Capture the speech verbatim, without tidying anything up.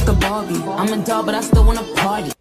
like a Barbie. I'm a doll, but I still wanna party.